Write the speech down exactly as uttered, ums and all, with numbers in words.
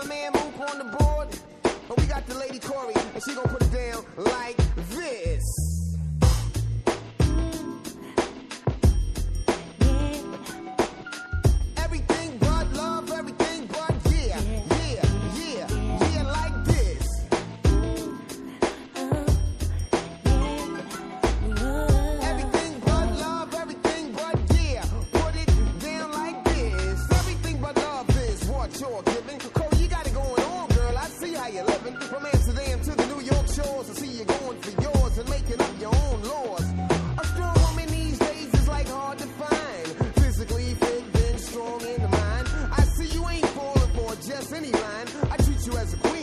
my man Mook on the board. But we got the lady Corey, and she gonna put it down like this. Everything but love, everything but yeah, yeah, yeah, yeah, like this. Everything but love, everything but yeah, put it down like this. Everything but love is what you're giving. Corey, you got it going on, girl. I see how you're living. From Amsterdam to the New York shores, I see you going for yours and making up your own laws. A strong woman these days is like hard to find. Physically fit, then strong in the mind. I see you ain't falling for just any line. I treat you as a queen.